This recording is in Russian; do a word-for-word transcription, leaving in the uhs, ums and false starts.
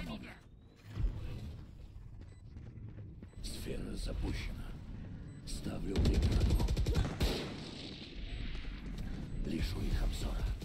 много. Сфера запущена. Ставлю блокаду. Лишу их обзора.